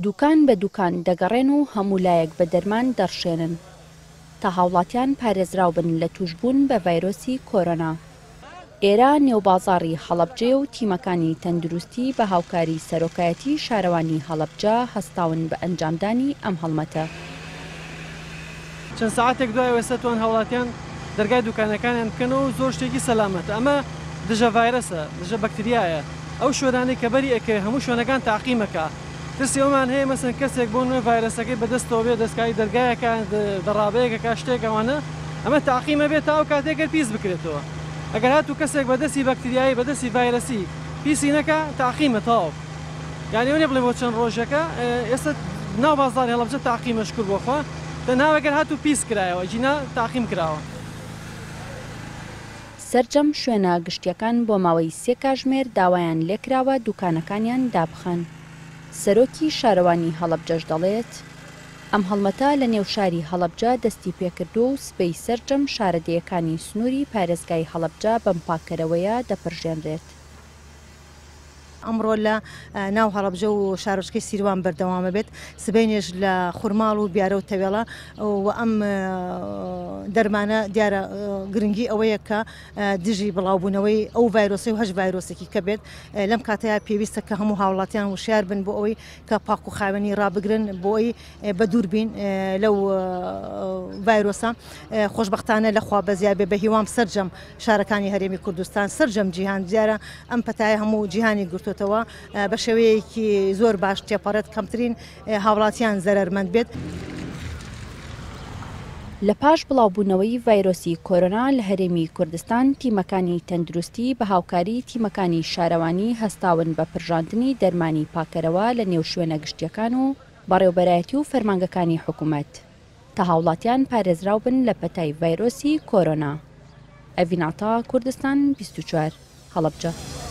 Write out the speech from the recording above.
دوکان بە دوکان دەگەڕێن و هەموو لایەک بە دەرمان دەڕشێنن تا هاوڵاتیان پارێزراو بن لە توشبوون بە ڤایرۆسی کۆرۆنا. ئێرە نێوبازاڕی هەڵەبجێ و تیمەکانی تەندروستی بە هاوکاری سەرۆکایەتی شارەوانی هەڵەبجە هەستاون بە ئەنجامدانی ئەم هەڵمەتە. چەند ساعتێک دوای وێستۆن هاوڵاتیان دەرگای دوکانەکانیان بکەنەوە و زۆر شتێکی سەلامەتە. ئەمە دژە ڤایرەسە، دژە بەکتریایە. ئەو شوێنانەی کە بەری ئەکە هەموو شوێنەکان تاقیمەکە. ترسی ئەومان هەیە مەسەن کەسێک بۆ نوێ ڤایرەسەکەی بەدەستەوە بێ دەستکاری دەرگایەکە دەڕابەیەکە شتێکەوانە ئەمە تاقیمە بێت تا ئەو کاتێکگەر پیس بکرێتەوە. ئەگەر هاتوو کەسێک بەدەستی بەکتریایی بەدەستی ڤایرەسی پیسی نەکە تاقیمە تاو. یعنی ئەوێ بڵێ بۆ چەند ڕۆژەکە ئێستا ناو بازاڕی هەڵەبجە تاقیمەش کرد بۆخوا تەنها ئەگەر هاتوو پیس کرایەوە جینا تاقیم کراوە. سەرجەم شوێنە گشتیەکان بۆ ماوەی 3 کاتژمێر داوایان لێکراوە دوکانەکانیان دابخەن. سەرۆکی شارەوانی هەڵەبجەش دەڵێت ئەم هەڵمەتە لە نێو شاری هەڵەبجە دەستی پێکردو و سبەی سەرجەم شارەدەیەکانی سنووری پارێزگای هەڵەبجە بەم پاکەرەوەیە دەپڕژێنرێت. ئەمڕۆ لە ناو هەڵەبجە و شارۆچکەی سیروان بەردەوامە بێت سبەینێژ لە خوورماڵ و بیارە و تەوێڵە و ئەم دەرمانە دیارە گرنگی ئەوەیە کە دژی بڵاوبوونەوەی ئەو ڤایرۆسی و هەش ڤایرۆسێکی کە بێت لەم کاتەیە پێویستە کە هەموو هاوڵاتیان وشیار بن بۆ ئەوەی کە پاک و خاوێنی ڕابگرن بۆ ئەوی بە دوور بین لەو ڤایرۆسە. خۆشبەختانە لەخوا بەزیاد بێ بە هیوام سەرجەم شارەکانی هەرێمی کوردستان سەرجەم جیهان دیارە ئەم پەتایە هەموو جیهانی گرتووە بە شێوەیەکی زۆر باش تێپەڕێت کەمترین هاوڵاتیان زەرمەند بێت. لە پاش بڵاوبوونەوەی ڤایرۆسی کۆرۆنا لە هەرێمی کوردستان تیمەکانی تەندروستی بە هاوکاری تیمەکانی شارەوانی هەستاون بە پرژاندنی دەرمانی پاکەرەوە لە نێو شوێنە گشتیەکان و بەڕێوەبەرایەتی و فەرمانگەکانی حکوومەت تا هاوڵاتیان پارێزراو بن لە پەتای ڤایرۆسی کۆرۆنا. ئەڤیناتا کوردستان 24 هەڵەبجە.